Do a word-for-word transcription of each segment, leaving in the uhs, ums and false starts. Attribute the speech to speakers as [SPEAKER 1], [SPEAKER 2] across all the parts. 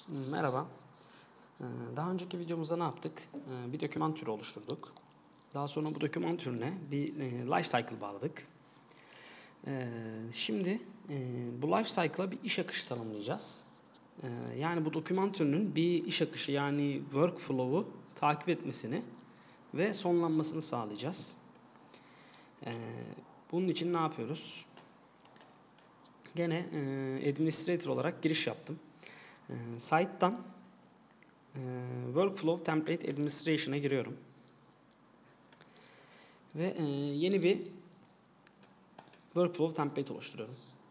[SPEAKER 1] Merhaba. Daha önceki videomuzda ne yaptık? Bir doküman türü oluşturduk. Daha sonra bu doküman türüne bir life cycle bağladık. Şimdi bu life cycle'a bir iş akışı tanımlayacağız. Yani bu doküman türünün bir iş akışı yani workflow'u takip etmesini ve sonlanmasını sağlayacağız. Bunun için ne yapıyoruz? Gene administrator olarak giriş yaptım. Site'dan Workflow Template Administration'a giriyorum. Ve e, yeni bir Workflow Template oluşturuyorum.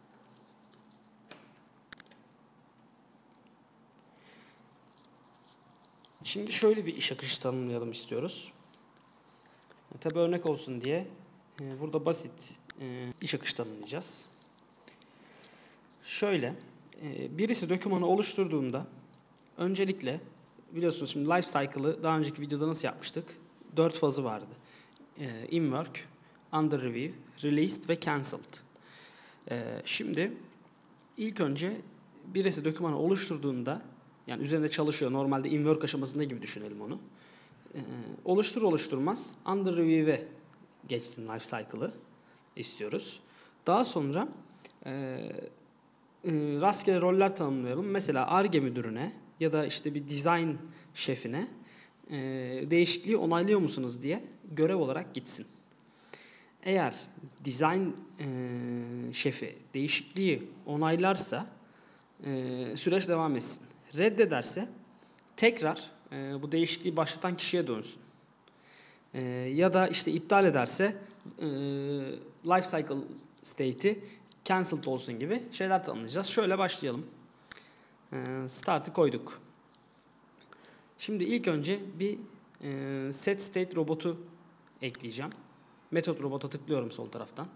[SPEAKER 1] Şimdi şöyle bir iş akışı tanımlayalım istiyoruz. E, Tabi örnek olsun diye e, burada basit e, iş akışı tanımlayacağız. Şöyle, e, birisi dokümanı oluşturduğunda öncelikle biliyorsunuz şimdi life cycle'ı daha önceki videoda nasıl yapmıştık? Dört fazı vardı. E, in work, under review, released ve cancelled. E, şimdi ilk önce birisi dokümanı oluşturduğunda, yani üzerinde çalışıyor, normalde in work aşamasında gibi düşünelim onu. Ee, oluştur oluşturmaz under review'e geçsin life cycle'ı istiyoruz. Daha sonra e, e, rastgele roller tanımlayalım. Mesela Ar-Ge müdürüne ya da işte bir design şefine e, değişikliği onaylıyor musunuz diye görev olarak gitsin. Eğer design e, şefi değişikliği onaylarsa e, süreç devam etsin. Reddederse tekrar e, bu değişikliği başlatan kişiye dönsün. E, ya da işte iptal ederse e, life cycle state'i cancelled olsun gibi şeyler tanımlayacağız. Şöyle başlayalım. E, start'ı koyduk. Şimdi ilk önce bir e, set state robotu ekleyeceğim. Metot robota tıklıyorum sol taraftan.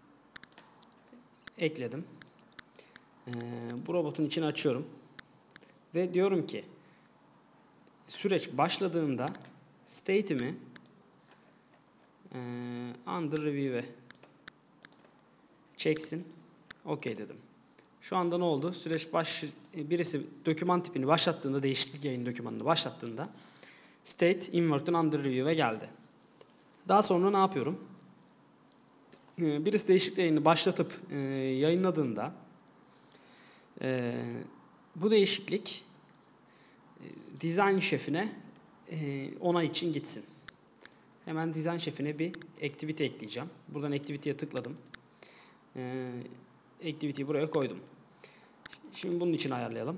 [SPEAKER 1] Ekledim. E, bu robotun içini açıyorum. Ve diyorum ki süreç başladığında state'imi e, under review'e çeksin. OK dedim. Şu anda ne oldu? Süreç baş, birisi doküman tipini başlattığında, değişiklik yayın dokümanını başlattığında state invert'ün under review'e geldi. Daha sonra ne yapıyorum? Birisi değişiklik yayını başlatıp e, yayınladığında e, bu değişiklik e, design şefine e, onay için gitsin. Hemen design şefine bir activity ekleyeceğim. Buradan activity'ye tıkladım. E, activity'yi buraya koydum. Şimdi bunun için ayarlayalım.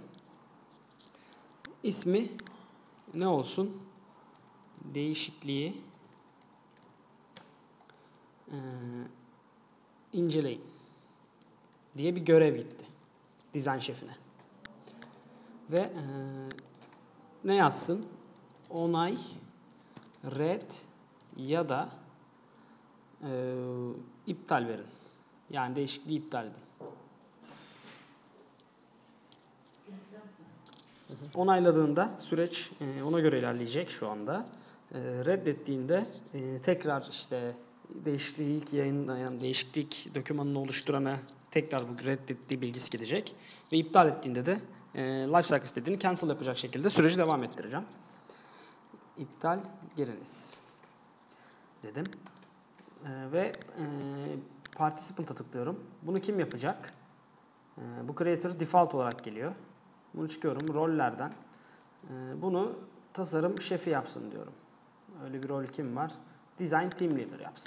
[SPEAKER 1] İsmi ne olsun? Değişikliği e, inceleyin diye bir görev gitti dizayn şefine. Ve e, ne yazsın? Onay, red ya da e, iptal verin. Yani değişikliği iptal edin. Onayladığında süreç e, ona göre ilerleyecek şu anda. E, reddettiğinde e, tekrar işte değişikliği ilk yayınlayan, değişiklik dokümanını oluşturana tekrar bu reddettiği bilgisi gidecek. Ve iptal ettiğinde de e, lifecycle istediğini cancel yapacak şekilde süreci devam ettireceğim. İptal giriniz dedim. E, ve e, participant'a tıklıyorum. Bunu kim yapacak? E, bu creator default olarak geliyor. Bunu çıkıyorum rollerden. E, bunu tasarım şefi yapsın diyorum. Öyle bir rol kim var? Design Team Leader yapsın.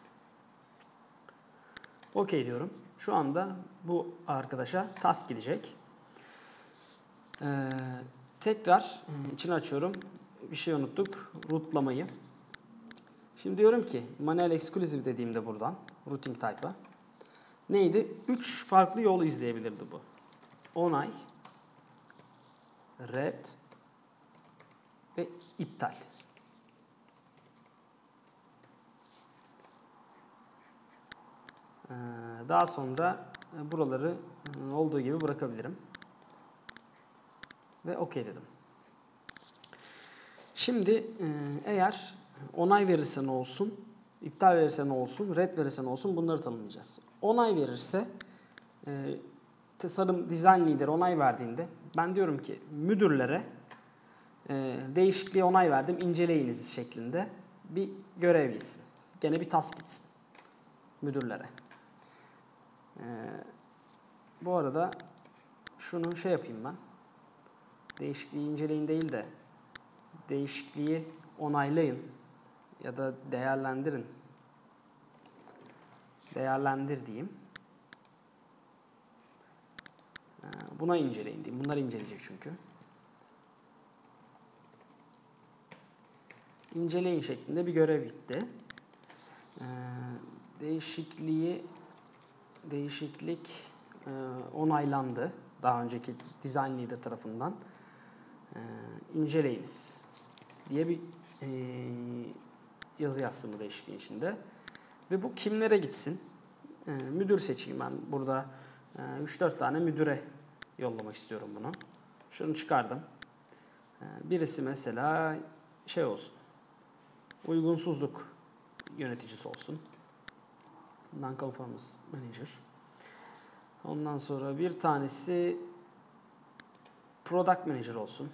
[SPEAKER 1] OK diyorum. Şu anda bu arkadaşa task gidecek. Ee, tekrar içini açıyorum. Bir şey unuttuk. Rootlamayı. Şimdi diyorum ki manuel exclusive dediğimde buradan routing type'a neydi? üç farklı yol izleyebilirdi bu. Onay, red ve iptal. Daha sonra buraları olduğu gibi bırakabilirim. Ve OK dedim. Şimdi eğer onay verirse ne olsun, iptal verirse ne olsun, red verirse ne olsun bunları tanımlayacağız. Onay verirse tasarım design lider onay verdiğinde ben diyorum ki müdürlere e, değişikliğe onay verdim, inceleyiniz şeklinde bir görev gitsin. Gene bir task gitsin müdürlere. E, bu arada şunu şey yapayım ben. Değişikliği inceleyin değil de değişikliği onaylayın ya da değerlendirin. Değerlendir diyeyim. Buna inceleyin diyeyim. Bunlar inceleyecek çünkü. İnceleyin şeklinde bir görev gitti. Ee, değişikliği değişiklik e, onaylandı. Daha önceki design leader tarafından. Ee, inceleyiniz diye bir e, yazı yazsın bu değişikliğin içinde. Ve bu kimlere gitsin? Ee, müdür seçeyim ben. Burada e, üç dört tane müdüre yollamak istiyorum bunu. Şunu çıkardım. Ee, birisi mesela şey olsun. Uygunsuzluk yöneticisi olsun. Non-conformance manager. Ondan sonra bir tanesi product manager olsun.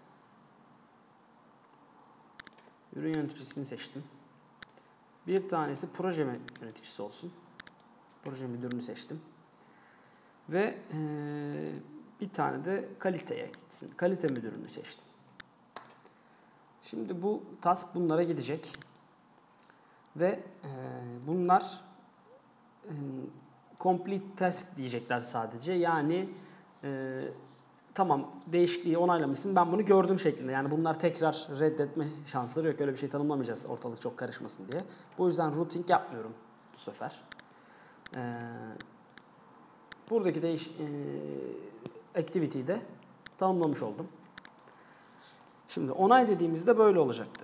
[SPEAKER 1] Ürün yöneticisini seçtim. Bir tanesi proje yöneticisi olsun. Proje müdürünü seçtim. Ve ee, bir tane de kaliteye gitsin. Kalite müdürünü seçtim. Şimdi bu task bunlara gidecek. Ve e, bunlar e, complete task diyecekler sadece. Yani e, tamam değişikliği onaylamışsın, ben bunu gördüm şeklinde. Yani bunlar tekrar reddetme şansları yok. Öyle bir şey tanımlamayacağız ortalık çok karışmasın diye. Bu yüzden routing yapmıyorum bu sefer. E, buradaki değiş e, activity'yi de tanımlamış oldum. Şimdi onay dediğimizde böyle olacaktı.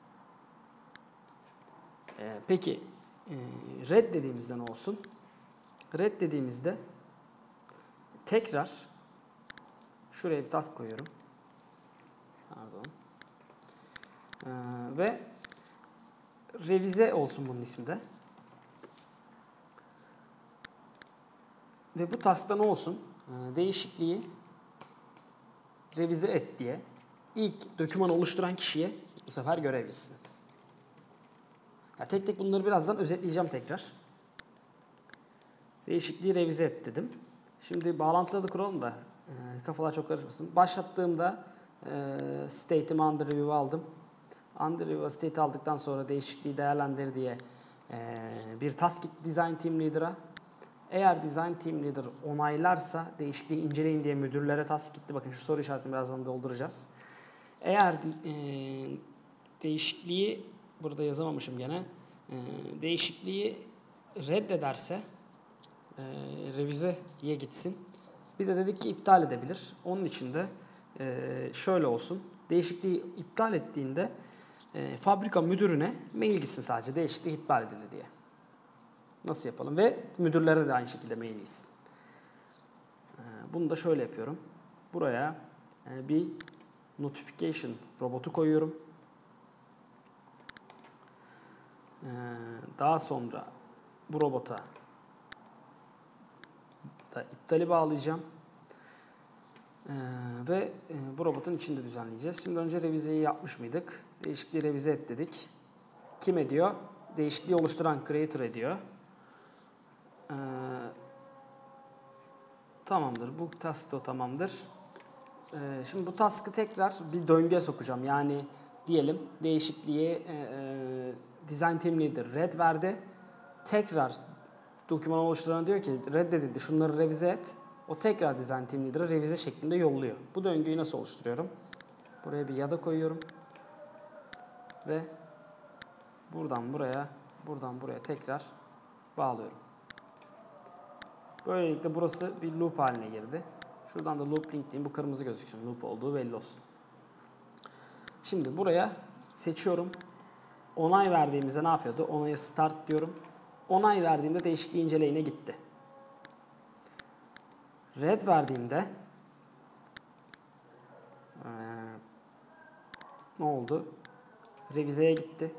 [SPEAKER 1] Ee, peki e, red dediğimizde ne olsun? Red dediğimizde tekrar şuraya bir task koyuyorum. Pardon. Ee, ve revize olsun bunun ismi de. Ve bu task'ta ne olsun? Ee, değişikliği revize et diye ilk dokümanı oluşturan kişiye bu sefer görev gitsin. Ya tek tek bunları birazdan özetleyeceğim tekrar. Değişikliği revize et dedim. Şimdi bağlantıları da kuralım da e, kafalar çok karışmasın. Başlattığımda e, state'imi under review aldım. Under review state aldıktan sonra değişikliği değerlendir diye e, bir task gitti design team leader'a. Eğer design team leader onaylarsa değişikliği inceleyin diye müdürlere task gitti. Bakın şu soru işaretini birazdan dolduracağız. Eğer e, değişikliği burada yazamamışım gene. E, değişikliği reddederse e, revizeye gitsin. Bir de dedik ki iptal edebilir. Onun için de e, şöyle olsun. Değişikliği iptal ettiğinde e, fabrika müdürüne mail gitsin sadece. Değişikliği iptal edildi diye. Nasıl yapalım? Ve müdürlere de aynı şekilde mail gitsin. E, bunu da şöyle yapıyorum. Buraya e, bir notification robotu koyuyorum. E, daha sonra bu robota da iptali bağlayacağım. Ee, ve e, bu robotun içinde düzenleyeceğiz. Şimdi önce revizeyi yapmış mıydık? Değişikliği revize et dedik. Kim ediyor? Değişikliği oluşturan creator ediyor. Ee, tamamdır. Bu task da tamamdır. Ee, şimdi bu task'ı tekrar bir döngüye sokacağım. Yani diyelim değişikliği e, e, design team leader red verdi. Tekrar doküman oluşturan diyor ki reddedildi. Şunları revize et. O tekrar design team leader'a revize şeklinde yolluyor. Bu döngüyü nasıl oluşturuyorum? Buraya bir ya da koyuyorum. Ve buradan buraya, buradan buraya tekrar bağlıyorum. Böylelikle burası bir loop haline girdi. Şuradan da loop link diyeyim. Bu kırmızı gözüksün. Loop olduğu belli olsun. Şimdi buraya seçiyorum. Onay verdiğimizde ne yapıyordu? Onaya start diyorum. Onay verdiğimde değişikliği inceleyine gitti. Red verdiğimde ee, ne oldu? Revizeye gitti.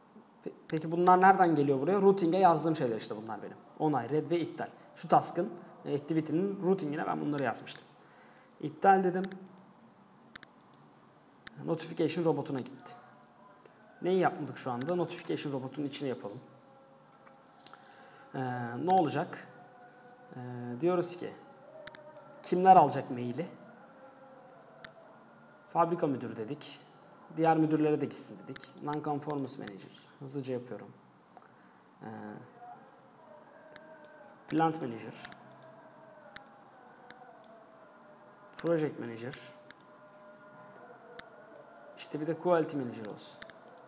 [SPEAKER 1] Peki bunlar nereden geliyor buraya? Routing'e yazdığım şeyler işte bunlar benim. Onay, red ve iptal. Şu task'ın activity'nin routing'ine ben bunları yazmıştım. İptal dedim. Notification robotuna gitti. Neyi yapmadık şu anda? Notification robotunun içine yapalım. Ee, ne olacak? Ee, diyoruz ki kimler alacak maili? Fabrika müdürü dedik. Diğer müdürlere de gitsin dedik. Non-conformance manager. Hızlıca yapıyorum. Ee, plant manager. Project manager. İşte bir de quality manager olsun.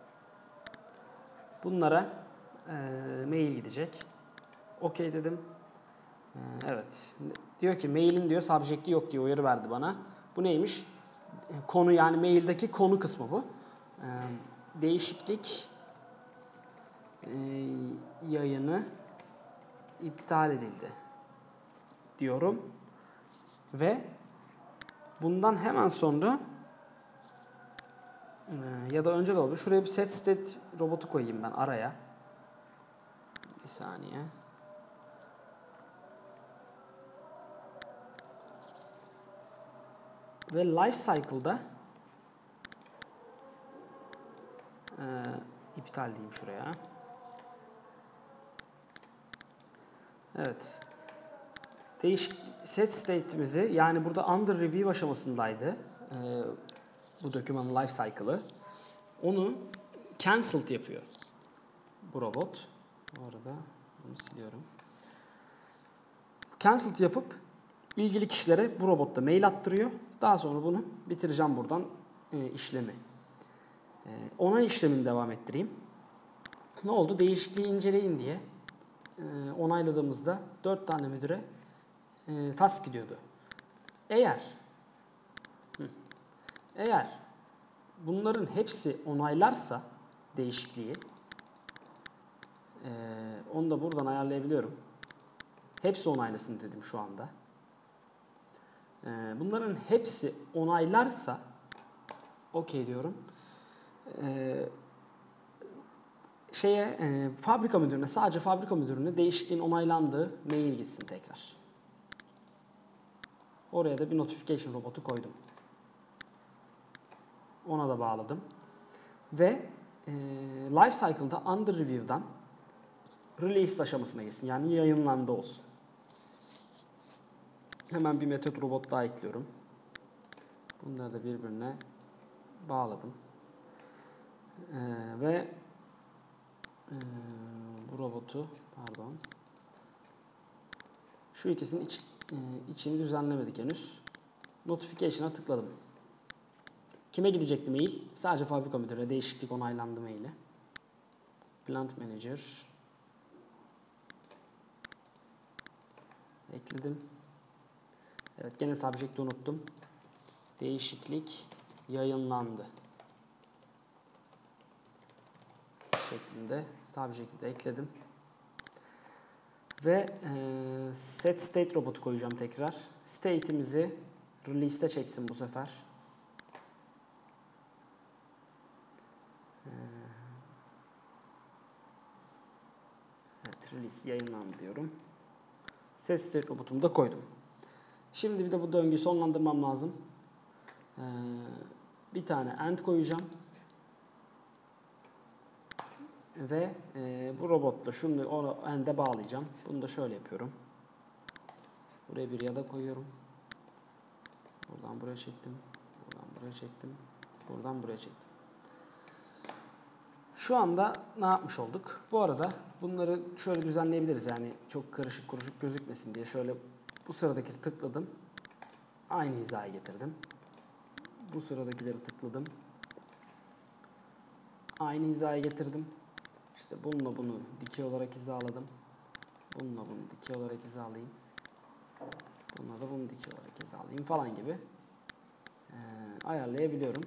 [SPEAKER 1] Bunlara e, mail gidecek. OK dedim. E, evet. Diyor ki mailin diyor subject'i yok diye uyarı verdi bana. Bu neymiş? Konu, yani maildeki konu kısmı bu. E, değişiklik e, yayını iptal edildi diyorum. Ve bundan hemen sonra e, ya da önce de oldu. Şuraya bir set state robotu koyayım ben araya. Bir saniye. Ve life cycle'da e, iptal diyeyim şuraya. Evet. Değişik set state'imizi, yani burada under review aşamasındaydı e, bu dokümanın life cycle'ı. Onu cancelled yapıyor bu robot. Bu arada bunu siliyorum. Cancelled yapıp ilgili kişilere bu robotta mail attırıyor. Daha sonra bunu bitireceğim buradan e, işlemi. E, onay işlemini devam ettireyim. Ne oldu? Değişikliği inceleyin diye e, onayladığımızda dört tane müdüre e, task gidiyordu. Eğer hı, eğer bunların hepsi onaylarsa değişikliği, e, onu da buradan ayarlayabiliyorum. Hepsi onaylasın dedim şu anda. E, bunların hepsi onaylarsa OK diyorum. E, şeye e, fabrika müdürüne, sadece fabrika müdürüne değişikliğin onaylandığı mail gitsin tekrar. Oraya da bir notification robotu koydum. Ona da bağladım. Ve e, life cycle'da under review'dan release aşamasına gitsin. Yani yayınlandı olsun. Hemen bir metot robot daha ekliyorum. Bunları da birbirine bağladım. E, ve e, bu robotu, pardon, şu ikisinin iç, e, içini düzenlemedik henüz. Notification'a tıkladım. Kime gidecekti mail? Sadece fabrika müdürüne değişiklik onaylandı maili. Plant manager. Ekledim. Evet, gene subject'i unuttum. Değişiklik yayınlandı şeklinde subject'i de ekledim. Ve e, set state robotu koyacağım tekrar. State'imizi release'te çeksin bu sefer. Evet, release yayınlandı diyorum. Set state robotumu da koydum. Şimdi bir de bu döngüyü sonlandırmam lazım. Ee, bir tane end koyacağım. Ve e, bu robotla şunu o end'e bağlayacağım. Bunu da şöyle yapıyorum. Buraya bir ya da koyuyorum. Buradan buraya çektim. Buradan buraya çektim. Buradan buraya çektim. Şu anda ne yapmış olduk? Bu arada bunları şöyle düzenleyebiliriz. Yani çok karışık kuruşuk gözükmesin diye şöyle bu sıradaki tıkladım. Aynı hizaya getirdim. Bu sıradakileri tıkladım. Aynı hizaya getirdim. İşte bununla bunu dikey olarak hizaladım. Bununla bunu dikey olarak hizalayayım. Bununla da bunu dikey olarak hizalayayım falan gibi ee, ayarlayabiliyorum.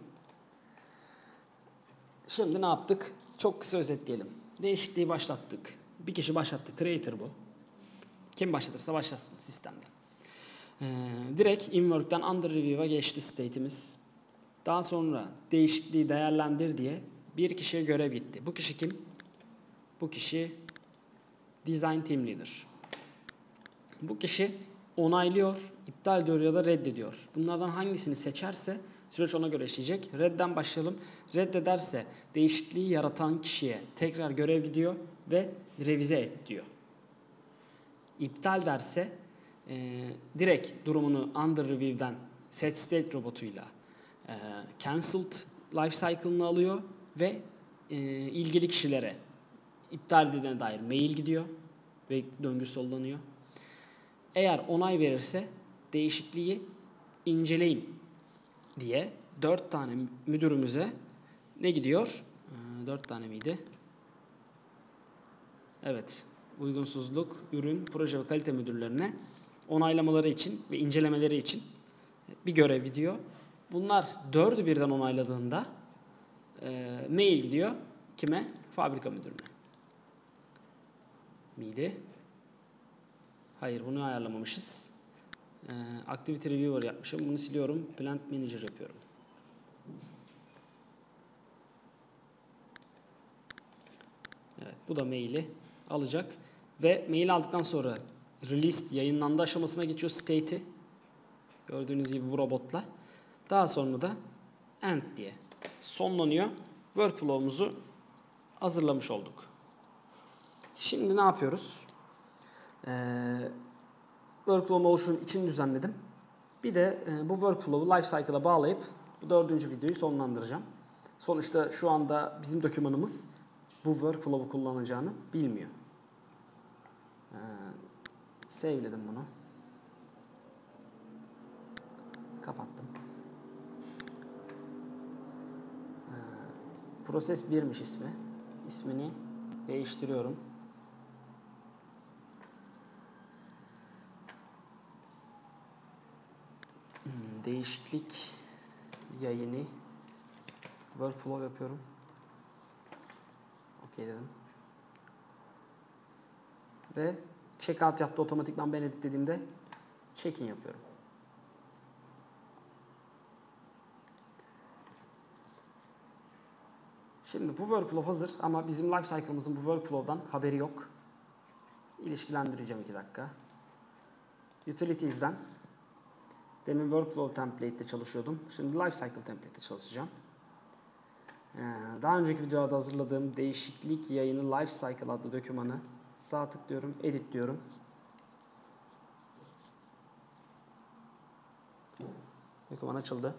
[SPEAKER 1] Şimdi ne yaptık? Çok kısa özetleyelim. Değişikliği başlattık. Bir kişi başlattı. Creator bu. Kim başlatırsa başlasın sistemde. Ee, direkt inwork'tan under review'a geçti state'imiz. Daha sonra değişikliği değerlendir diye bir kişiye görev gitti. Bu kişi kim? Bu kişi Design Team Leader. Bu kişi onaylıyor, iptal ediyor ya da reddediyor. Bunlardan hangisini seçerse süreç ona göre işleyecek. Redden başlayalım. Reddederse değişikliği yaratan kişiye tekrar görev gidiyor ve revize et diyor. İptal derse e, direkt durumunu under review'den set state robotuyla e, cancelled life cycle'ını alıyor ve e, ilgili kişilere iptal edildiğine dair mail gidiyor ve döngü sollanıyor. Eğer onay verirse değişikliği inceleyin diye dört tane müdürümüze ne gidiyor? dört tane miydi? Evet. Uygunsuzluk, ürün, proje ve kalite müdürlerine onaylamaları için ve incelemeleri için bir görev gidiyor. Bunlar dördü birden onayladığında e, mail gidiyor. Kime? Fabrika müdürüne. Miydi? Hayır, bunu ayarlamamışız. E, Activity Reviewer yapmışım. Bunu siliyorum. Plant Manager yapıyorum. Evet, bu da maili alacak. Ve mail aldıktan sonra release yayınlandı aşamasına geçiyor state'i. Gördüğünüz gibi bu robotla. Daha sonra da end diye sonlanıyor. Workflow'umuzu hazırlamış olduk. Şimdi ne yapıyoruz? Ee, Workflow'umu oluşturum için düzenledim. Bir de e, bu workflow'u lifecycle'a bağlayıp bu dördüncü videoyu sonlandıracağım. Sonuçta şu anda bizim dokümanımız bu workflow'u kullanacağını bilmiyor. Ee, Save'ledim bunu. Kapattım. Ee, Proses bir'miş ismi. İsmini değiştiriyorum. Hmm, değişiklik yayını workflow yapıyorum. Okey dedim. Ve checkout yaptı otomatikman ben editlediğimde check-in yapıyorum. Şimdi bu workflow hazır ama bizim life cycle'ımızın bu workflow'dan haberi yok. İlişkilendireceğim iki dakika. Utilities'den demin workflow template'te çalışıyordum. Şimdi life cycle template'te çalışacağım. Daha önceki videoda hazırladığım değişiklik yayını life cycle adlı dokümanı sağ tıklıyorum, edit diyorum. Doküman açıldı.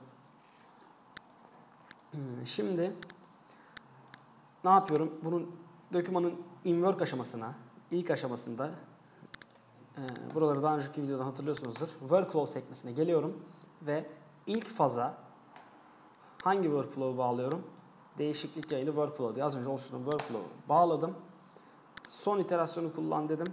[SPEAKER 1] Şimdi ne yapıyorum? Bunun dokümanın in-work aşamasına, ilk aşamasında e, buraları daha önceki videodan hatırlıyorsunuzdur. Workflow sekmesine geliyorum ve ilk faza hangi workflow'u bağlıyorum? Değişiklik yayını workflow diye az önce oluşturduğum workflow'u bağladım. Son iterasyonu kullan dedim.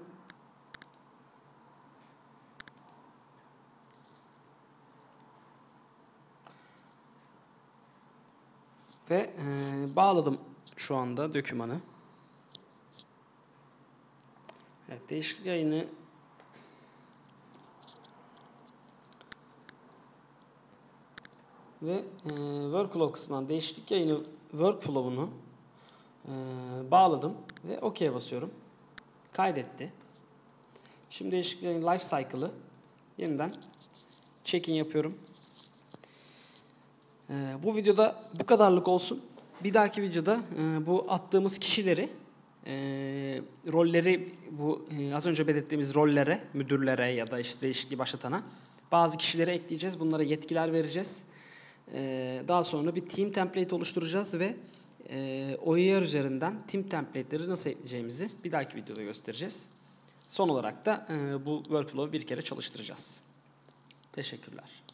[SPEAKER 1] Ve e, bağladım şu anda dokümanı. Evet, değişiklik yayını ve e, workflow kısmından değişiklik yayını workflow'unu e, bağladım ve OK'ye basıyorum. Kaydetti. Şimdi değişiklik yayını life cycle'ı yeniden check-in yapıyorum. E, bu videoda bu kadarlık olsun. Bir dahaki videoda e, bu attığımız kişileri e, rolleri bu e, az önce belirttiğimiz rollere, müdürlere ya da işte değişikliği başlatana bazı kişileri ekleyeceğiz. Bunlara yetkiler vereceğiz. E, daha sonra bir team template oluşturacağız ve e, O E R üzerinden team template'leri nasıl ekleyeceğimizi bir dahaki videoda göstereceğiz. Son olarak da e, bu workflow'u bir kere çalıştıracağız. Teşekkürler.